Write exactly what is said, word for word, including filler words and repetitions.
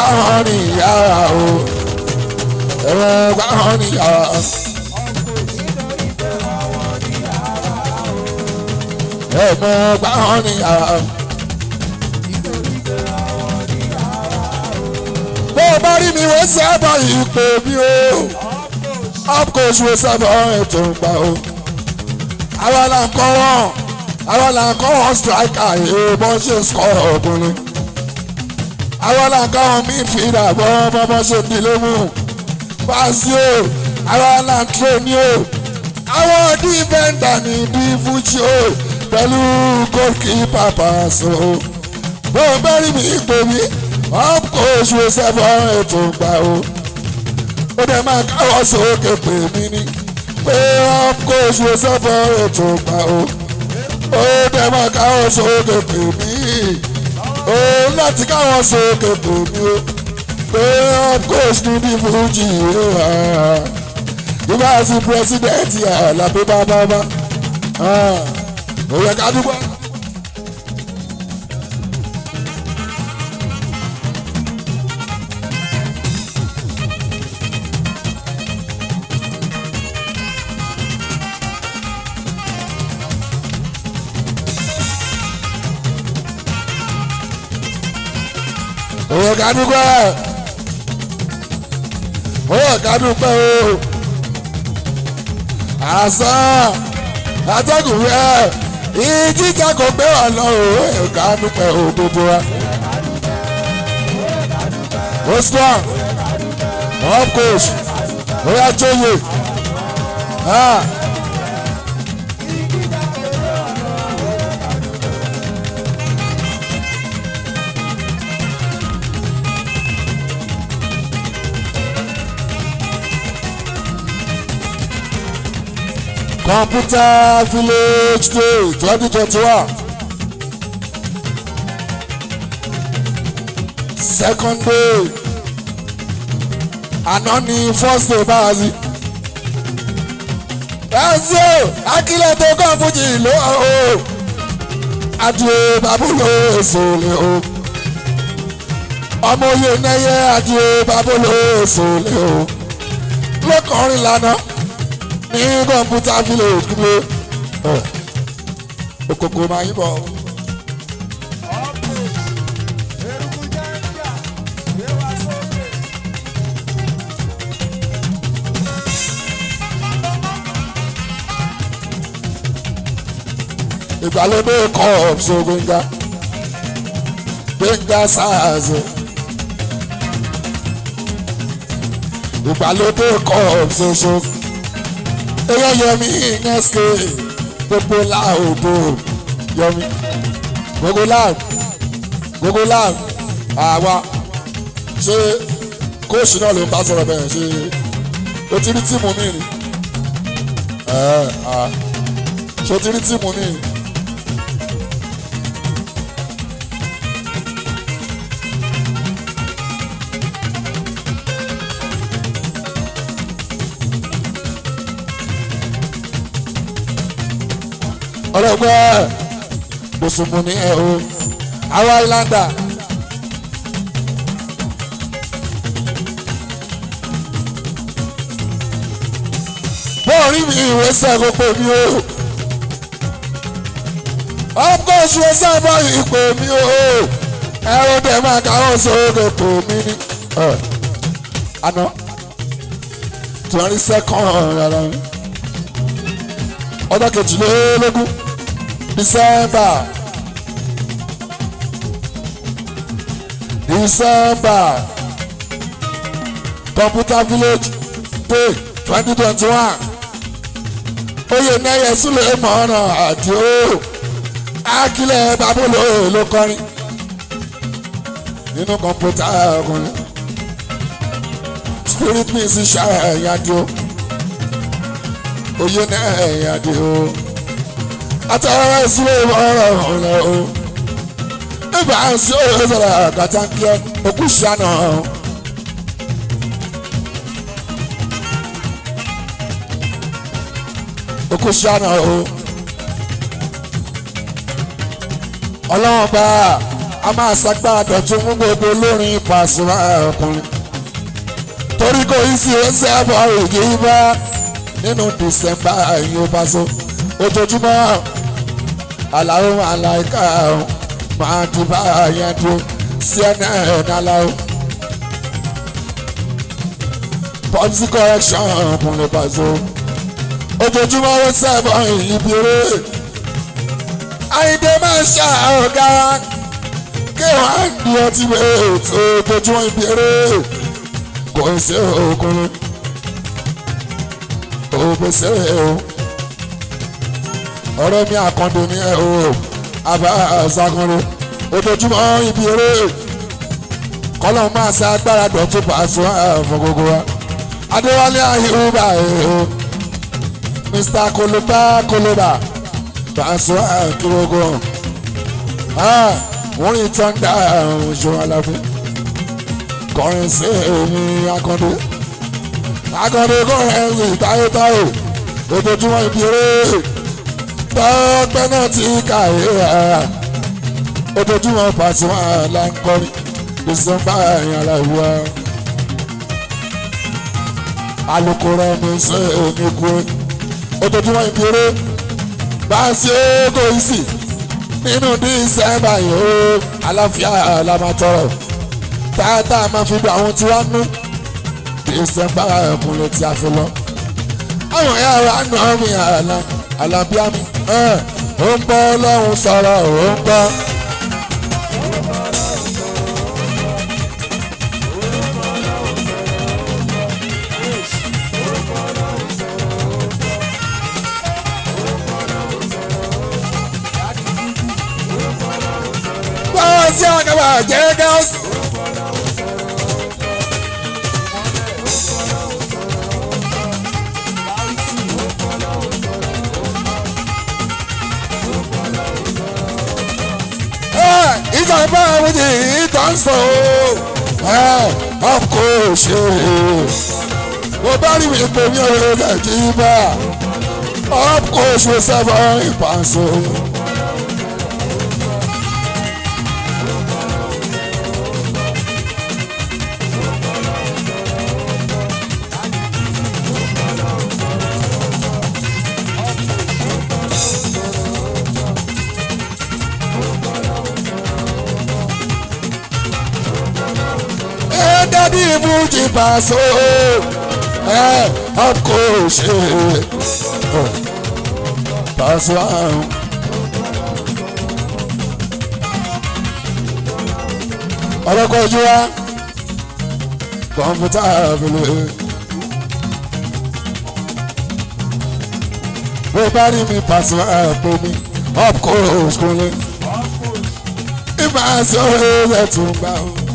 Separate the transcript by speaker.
Speaker 1: wọn ní yàrá o ẹ mọ̀ gbà wọn ní yàrá. ẹ mọ̀ gbà wọn ní yàrá. bó o bá rí mi wọ́n sábà yìí pé mi o upcoach wo sábà ètò ìgbà o àwa là ń kọ́ wọn àwa là ń kọ́ wọn striker yìí bọ́n ṣe ń score ọkùnrin àwa là ń kọ́ wọn midfielder bọ́n bọ́n bọ́n ṣe ń dilé mú paasi o àwa là ń train o àwọn defender ní di fújì o pẹ̀lú goalkeeper pass o bó o bá rí mi pé mi upcoach wo sábà ètò ìgbà o ó dẹ̀ máa káwọ́ sókè pè mí ní pé upcoach wo sábà ètò ìgbà o ó dẹ̀ máa káwọ́ sókè pè mí ó láti káwọ́ sókè pè mí o pé upcoach ní bí fújì ìbá sí pírẹsidẹ́ǹtì Àlàbí bábábá ó yẹ ká dúpẹ́. Owó ká dúpẹ́ owó ká dúpẹ́ o àsán atọ́kùn rẹ̀ ìjíjà kò gbé wà lọ owó ká dúpẹ́ o gbogbo wa o strong upcoach ó yá jóye Computer Village Day twenty twenty-one second day àná ni first day báyìí ẹ̀sìn akílẹ̀ tó kàn fújì ló o adìẹ babulo èsòlè o ọmọ oyè nẹyẹ adìẹ babulo èsòlè o lókànrin lánàá ní Computer Village kúlé òkòkò máa yín bọ̀. ìgbàlódé cups Gbénga Gbénga SARS ìgbàlódé cups oṣù eyọ Yẹmí nẹ́sìkè gbogbo láòdò Yẹmí gbogbo láàd gbogbo láàd àwa ṣé kóòṣù náà ló ń bá sọ̀rọ̀ bẹ́ẹ̀ ṣe o ti rí tíìmù mi ni ṣé o ti rí tíìmù mi ni. ọlọ́gbẹ́ gbòsùnmù ní ẹ̀ o àwọn islander bọ́ọ̀rí mi ìwé sẹ́gun pè mí o upcoach sábà ìpè mí o ẹ̀rọ dẹ̀ máa káwọ́ sókè pè mí ní àná twenty second rárá ọjọ́ kejìlélógún December December Computer Village Day twenty twenty one oyè nẹ́yẹ súlẹ̀ mọ́nà àdìo akílẹ̀ babulo ló kọrin nínú kọ̀mpútà ọkùnrin spirit musician ẹ̀yàdìo oyè nẹ́yẹ àdìo àtàwọn ìsúlẹ̀ mọ́nà ọ̀nà o ìgbà àǹsí òye sọ̀rọ̀ àgàtàǹkìẹ́ òkú ṣàánà. Okushana o ọlọ́wọ́n bá a máa ṣàgbára dọ̀tún fún gbogbo olórin Pasuma ọkùnrin torí kò í sí ẹsẹ̀ àbọ̀ òjì bá nínú December yóò bá so ojoojúmọ́ aláwọ̀ aláìka máa dìbà yẹn dúró C N N aláwọ̀ policy correction ọkùnrin bá so ojoojúmọ́ ó sẹ́bọ̀ ìbí rẹ̀ àyíndé máa ṣá ọ̀gá kí wọ́n á ní ọtí wẹ̀ tó ojoojúmọ́ ìbí rẹ̀ kò sí ọkùnrin òbèsè o ọ̀rẹ́ mi àkàndé ní ẹ̀ o àbá àṣàkùnrin ojoojúmọ́ ìbí rẹ̀ kọ́lọ́ máa ṣe agbára dọ̀tún Pasuma fún gbogbo wa adéwálé àyùbá ẹ̀ o. Mister Koloba Koloba Pasuma Kirogo ah wọ́n rí tọ́ndà oṣù aláfẹ́ kọrin sí èmi Akande Akande kọrin sí táyétáyé ojoojúmọ́ ìbíire tọ́pẹ́ náà ti kà é ojoojúmọ́ Pasuma là ń kọrin December ìyàrá ìwà alukoro mi sí èmi kú ojoojúmọ́ ìbíire bá a ṣe kò í sì nínú December yìí ó àlàáfíà làmàtọrọ tààtà máa fi gba àwọn tí wọ́n nú December ẹ̀kúnlẹ̀ tí a fi lọ. àwọn ẹ̀yà wa nà mí àlà àlàbíà mi ó ń bọ́ lọ́hùn sọ̀rọ̀ ó ń gbọ́. Sí àgàbà jẹ́ gáàsì. ìjọba àwùjọ ìtàn sọ ọkọ ṣe mo bá rí mi pé mi ò lè nàìjíríà ọkọ ṣe sábà ìpàṣẹ. Daddy Fuji Paso eh ọkọ ṣe Paso àrùn. ọlọ́kọ̀ ojú wa kọ̀ǹpútà àbẹ̀lẹ̀ bó bá rí mi Paso àpò mi ọkọ̀ òṣùkúnlẹ̀ ìmọ̀ àti ọ̀rẹ́ rẹ̀ tún gbà ó.